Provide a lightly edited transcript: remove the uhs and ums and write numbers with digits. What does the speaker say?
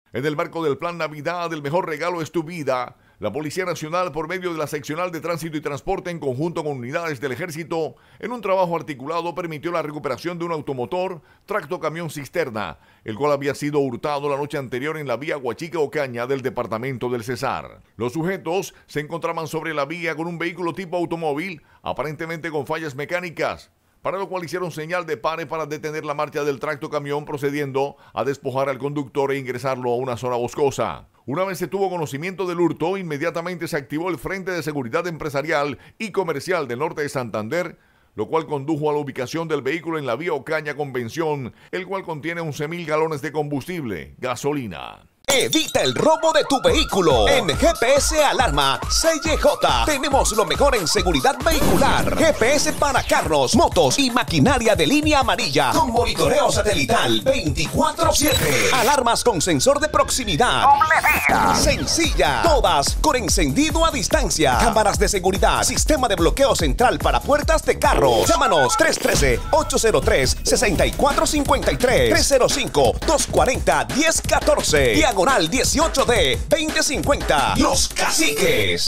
En el marco del Plan Navidad, el mejor regalo es tu vida, la Policía Nacional, por medio de la Seccional de Tránsito y Transporte, en conjunto con unidades del Ejército, en un trabajo articulado, permitió la recuperación de un automotor tractocamión cisterna, el cual había sido hurtado la noche anterior en la vía Huachica-Ocaña del departamento del Cesar. Los sujetos se encontraban sobre la vía con un vehículo tipo automóvil, aparentemente con fallas mecánicas, para lo cual hicieron señal de pare para detener la marcha del tractocamión, procediendo a despojar al conductor e ingresarlo a una zona boscosa. Una vez se tuvo conocimiento del hurto, inmediatamente se activó el Frente de Seguridad Empresarial y Comercial del Norte de Santander, lo cual condujo a la ubicación del vehículo en la vía Ocaña Convención, el cual contiene 11.000 galones de combustible, gasolina. Evita el robo de tu vehículo. En GPS Alarma CJ tenemos lo mejor en seguridad vehicular. GPS para carros, motos y maquinaria de línea amarilla, con monitoreo satelital 24/7. Alarmas con sensor de proximidad. Sencilla. Todas con encendido a distancia. Cámaras de seguridad. Sistema de bloqueo central para puertas de carros. Llámanos 313-803-6453. 305-240-1014. Diagonal 18D 2050. Los Caciques.